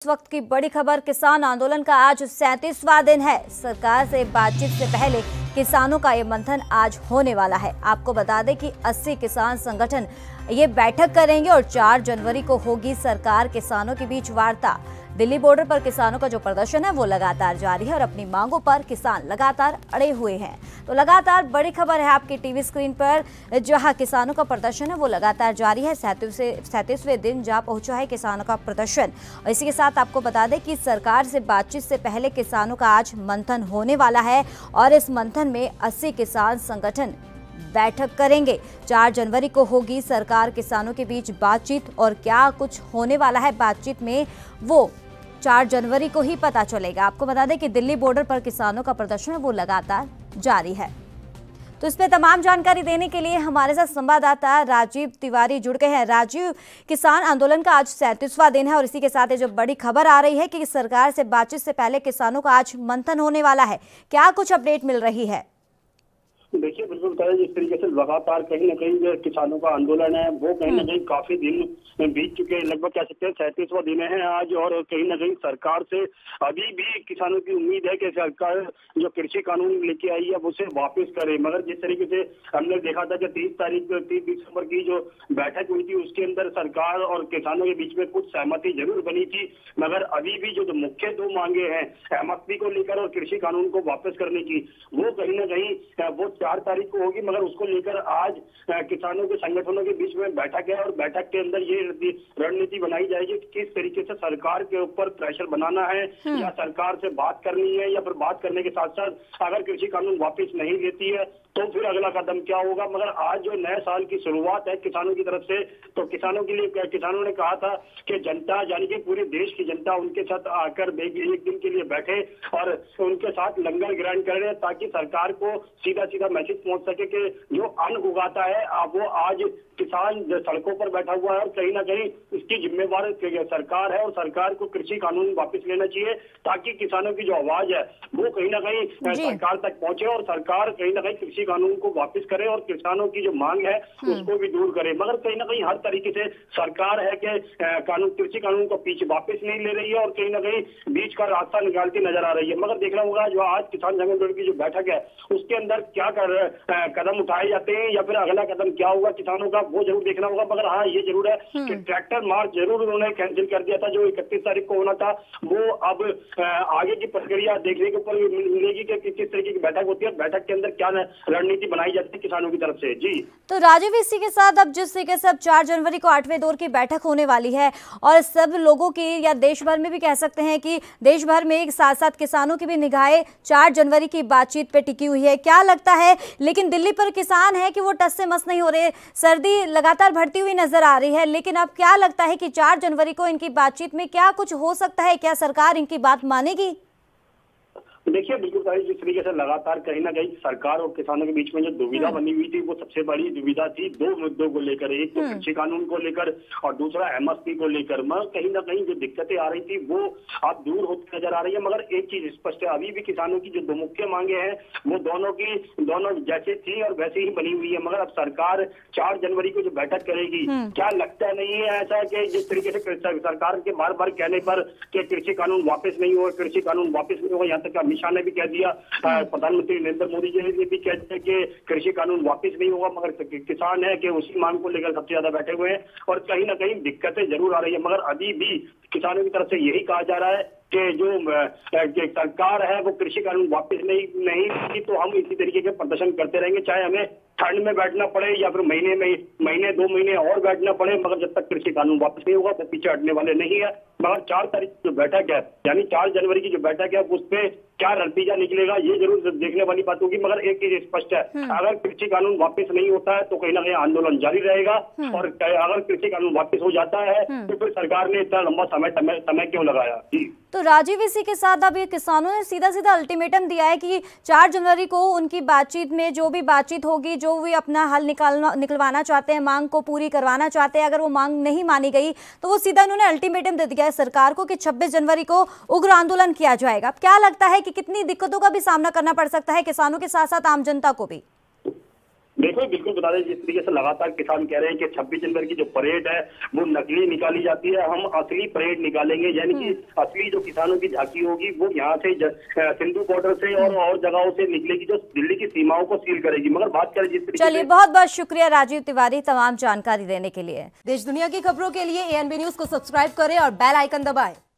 इस वक्त की बड़ी खबर, किसान आंदोलन का आज 37वां दिन है। सरकार से बातचीत से पहले किसानों का ये मंथन आज होने वाला है। आपको बता दें कि 80 किसान संगठन ये बैठक करेंगे और 4 जनवरी को होगी सरकार किसानों के बीच वार्ता। दिल्ली बॉर्डर पर किसानों का जो प्रदर्शन है वो लगातार जारी है और अपनी मांगों पर किसान लगातार अड़े हुए हैं। तो लगातार बड़ी खबर है आपकी टीवी स्क्रीन पर, जहां किसानों का प्रदर्शन है वो लगातार जारी है। 37वें दिन जा पहुंचा है किसानों का प्रदर्शन। और इसी के साथ आपको बता दें कि सरकार से बातचीत से पहले किसानों का आज मंथन होने वाला है और इस मंथन में 80 किसान संगठन बैठक करेंगे। 4 जनवरी को होगी सरकार किसानों के बीच बातचीत और क्या कुछ होने वाला है बातचीत में वो 4 जनवरी को ही पता चलेगा। आपको बता दें कि दिल्ली बॉर्डर पर किसानों का प्रदर्शन है वो लगातार जारी है। तो इस पे तमाम जानकारी देने के लिए हमारे साथ संवाददाता राजीव तिवारी जुड़ गए हैं। राजीव, किसान आंदोलन का आज 37वां दिन है और इसी के साथ ये जो बड़ी खबर आ रही है कि सरकार से बातचीत से पहले किसानों का आज मंथन होने वाला है, क्या कुछ अपडेट मिल रही है? देखिए, बिल्कुल बताया, जिस तरीके से लगातार कहीं ना कहीं जो किसानों का आंदोलन है वो कहीं ना कहीं काफी दिन बीत चुके हैं। लगभग कह सकते हैं 37वां दिन है आज, और कहीं ना कहीं सरकार से अभी भी किसानों की उम्मीद है कि सरकार जो कृषि कानून लेके आई है उसे वापस करे। मगर जिस तरीके से हमने देखा था कि 30 दिसंबर की जो बैठक हुई थी उसके अंदर सरकार और किसानों के बीच में कुछ सहमति जरूर बनी थी, मगर अभी भी जो मुख्य 2 मांगे हैं एमएसपी को लेकर और कृषि कानून को वापस करने की, वो कहीं ना कहीं वो 4 तारीख को होगी। मगर उसको लेकर आज किसानों के संगठनों के बीच में बैठक है और बैठक के अंदर ये रणनीति बनाई जाएगी कि किस तरीके से सरकार के ऊपर प्रेशर बनाना है या सरकार से बात करनी है, या फिर बात करने के साथ साथ अगर कृषि कानून वापस नहीं लेती है तो फिर अगला कदम क्या होगा। मगर आज जो नए साल की शुरुआत है किसानों की तरफ से, तो किसानों के लिए किसानों ने कहा था कि जनता यानी कि पूरे देश की जनता उनके साथ आकर एक दिन के लिए बैठे और उनके साथ लंगर ग्रहण करें ताकि सरकार को सीधा सीधा मैसेज पहुंच सके कि जो अन्न उगाता है वो आज किसान सड़कों पर बैठा हुआ है और कहीं ना कहीं इसकी जिम्मेवार सरकार है और सरकार को कृषि कानून वापस लेना चाहिए ताकि किसानों की जो आवाज है वो कहीं ना कहीं सरकार तक पहुंचे और सरकार कहीं ना कहीं कृषि कानून को वापस करे और किसानों की जो मांग है उसको भी दूर करे। मगर कहीं ना कहीं हर तरीके से सरकार है कि कृषि कानून को पीछे वापस नहीं ले रही है और कहीं ना कहीं बीच का रास्ता निकालती नजर आ रही है। मगर देखना होगा जो आज किसान संगठन की जो बैठक है उसके अंदर क्या कदम उठाए जाते हैं या फिर अगला कदम क्या होगा किसानों का, वो जरूर देखना होगा। मगर हाँ, ये जरूर है कि ट्रैक्टर मार्च जरूर उन्होंने कैंसिल कर दिया था जो 31 तारीख को होना था। वो अब आगे की प्रक्रिया देखने के ऊपर मिलेगी कि किस तरीके की बैठक होती है, बैठक के अंदर क्या रणनीति बनाई जाती है किसानों की तरफ से। जी तो राजीव, इसी के साथ अब जिस तरीके से 4 जनवरी को 8वें दौर की बैठक होने वाली है और सब लोगों की या देश भर में भी कह सकते हैं कि देश भर में एक साथ साथ किसानों की भी निगाहें 4 जनवरी की बातचीत पे टिकी हुई है, क्या लगता है? लेकिन दिल्ली पर किसान है कि वो टस से मस नहीं हो रहे, सर्दी लगातार बढ़ती हुई नजर आ रही है, लेकिन अब क्या लगता है कि 4 जनवरी को इनकी बातचीत में क्या कुछ हो सकता है? क्या सरकार इनकी बात मानेगी? देखिए, बिल्कुल भाई, जिस तरीके से लगातार कहीं ना कहीं सरकार और किसानों के बीच में जो दुविधा बनी हुई थी वो सबसे बड़ी दुविधा थी 2 मुद्दों को लेकर, एक तो कृषि कानून को लेकर और दूसरा एमएसपी को लेकर। मगर कहीं ना कहीं जो दिक्कतें आ रही थी वो अब दूर होती नजर आ रही है। मगर एक चीज स्पष्ट है, अभी भी किसानों की जो 2 मुख्य मांगे हैं वो दोनों जैसे थी और वैसे ही बनी हुई है। मगर अब सरकार 4 जनवरी को जो बैठक करेगी, क्या लगता नहीं है ऐसा कि जिस तरीके से सरकार के बार बार कहने पर कि कृषि कानून वापस नहीं हो, कृषि कानून वापस नहीं होगा, यहाँ तक अमित शाह ने भी कह दिया, प्रधानमंत्री नरेंद्र मोदी जी ने भी कह दिया कि कृषि कानून वापस नहीं होगा। मगर किसान है कि उसी मांग को लेकर सबसे ज्यादा बैठे हुए हैं और कहीं ना कहीं दिक्कतें जरूर आ रही है। मगर अभी भी किसानों की तरफ से यही कहा जा रहा है कि जो सरकार है वो कृषि कानून वापस नहीं तो हम इसी तरीके के प्रदर्शन करते रहेंगे, चाहे हमें ठंड में बैठना पड़े या फिर महीने 2 महीने और बैठना पड़े, मगर जब तक कृषि कानून वापस नहीं होगा वो पीछे हटने वाले नहीं है। मगर 4 तारीख की जो बैठक है यानी 4 जनवरी की जो बैठक है उस पर क्या नतीजा निकलेगा ये जरूर देखने वाली बात होगी। मगर एक चीज स्पष्ट है, अगर कृषि कानून वापस नहीं होता है तो कहीं ना कहीं आंदोलन जारी रहेगा और अगर कृषि कानून वापस हो जाता है तो फिर सरकार ने इतना लंबा समय क्यों लगाया। तो राजीव, इसी के साथ अब ये किसानों ने सीधा सीधा अल्टीमेटम दिया है कि 4 जनवरी को उनकी बातचीत में जो भी बातचीत होगी, जो भी अपना हल निकलवाना चाहते हैं, मांग को पूरी करवाना चाहते हैं, अगर वो मांग नहीं मानी गई तो वो सीधा उन्होंने अल्टीमेटम दे दिया है सरकार को कि 26 जनवरी को उग्र आंदोलन किया जाएगा। अब क्या लगता है कि कितनी दिक्कतों का भी सामना करना पड़ सकता है किसानों के साथ साथ आम जनता को भी? देखो बिल्कुल बता दें, जिस तरीके से लगातार किसान कह रहे हैं कि 26 जनवरी की जो परेड है वो नकली निकाली जाती है, हम असली परेड निकालेंगे, यानी कि असली जो किसानों की झांकी होगी वो यहाँ से सिंधु बॉर्डर से और जगहों से निकलेगी, जो दिल्ली की सीमाओं को सील करेगी। मगर बात करें जिस तरीके चलिए, बहुत बहुत शुक्रिया राजीव तिवारी तमाम जानकारी देने के लिए। देश दुनिया की खबरों के लिए ANB न्यूज को सब्सक्राइब करें और बेल आइकन दबाएं।